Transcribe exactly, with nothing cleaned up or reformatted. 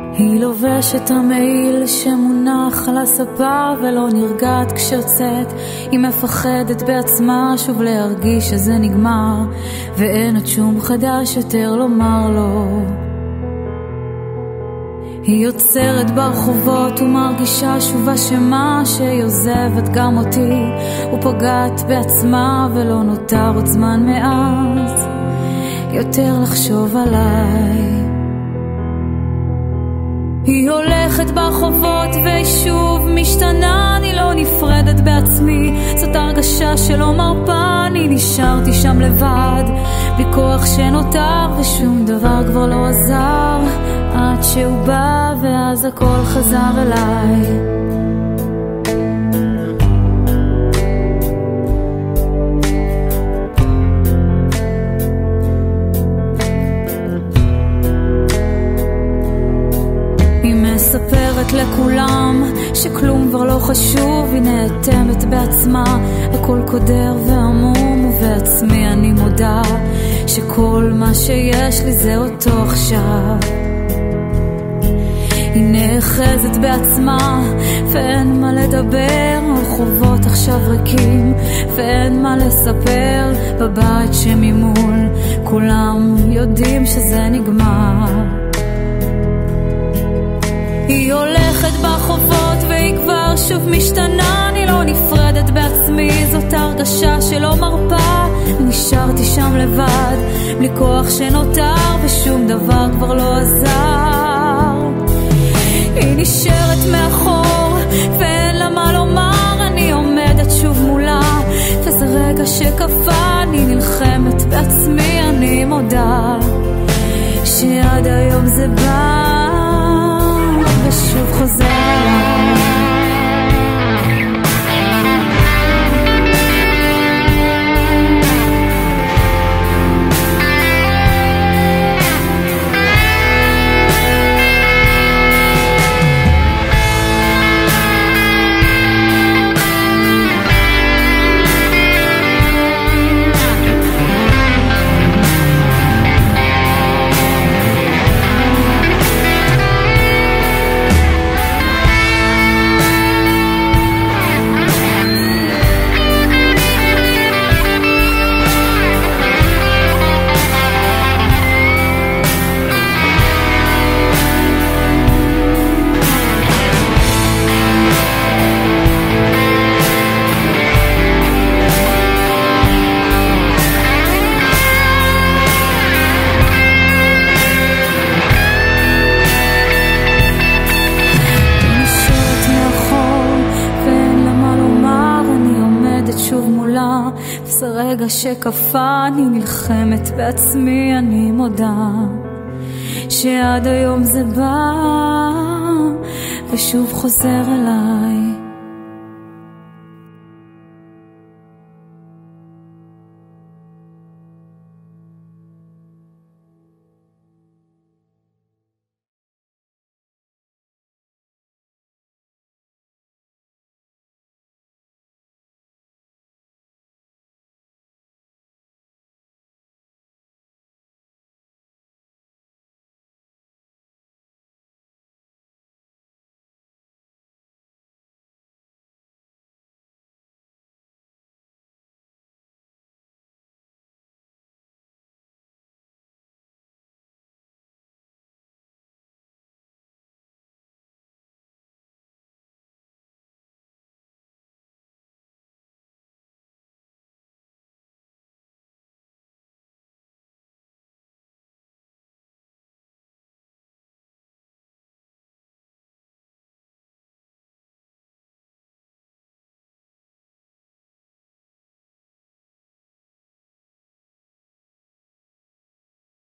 היא לובשת המעיל שמונח על הספה ולא נרגעת כשיוצאת. היא מפחדת בעצמה שוב להרגיש שזה נגמר, ואין עוד שום חדש יותר לומר לו. היא יוצרת ברחובות ומרגישה שוב אשמה שהיא עוזבת גם אותי, ופוגעת בעצמה ולא נותר עוד זמן מאז יותר לחשוב עליי. היא הולכת ברחובות והיא שוב משתנה, אני לא נפרדת בעצמי, זאת הרגשה שלא מרפה. אני נשארתי שם לבד בלי כוח שנותר, ושום דבר כבר לא עזר עד שהוא בא ואז הכל חזר אליי. מספרת לכולם שכלום כבר לא חשוב, היא נאטמת בעצמה, הכל קודר ועמום, ובעצמי אני מודה שכל מה שיש לי זה אותו עכשיו. היא נאחזת בעצמה ואין מה לדבר, הרחובות עכשיו ריקים ואין מה לספר, בבית שממול כולם יודעים שזה נגמר. היא הולכת ברחובות והיא כבר שוב משתנה, אני לא נפרדת בעצמי, זאת הרגשה שלא מרפה. נשארתי שם לבד בלי כוח שנותר, ושום דבר כבר לא עזר. היא נשארת מאחור ואין לה מה לומר, אני עומדת שוב מולה וזה רגע שקפה. אני נלחמת בעצמי, אני מודה שעד היום זה בא ושוב חוזר אליי. זה רגע שקפה, אני נלחמת בעצמי, אני מודה שעד היום זה בא ושוב חוזר אליי.